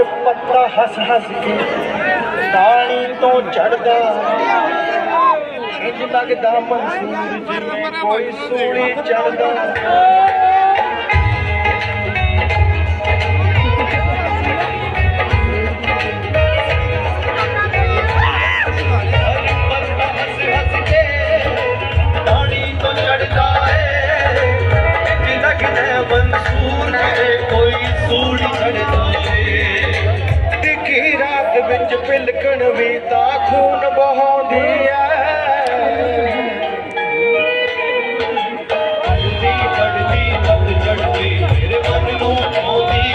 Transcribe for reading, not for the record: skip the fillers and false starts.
पत्ता हस हस के डाली तो चढ़दा इंज लगदा मंसूर जिवें कोई सूली चढ़दा मंसूर कोई सूली चढ़दा देखी रात विच पिलकण वी ता खून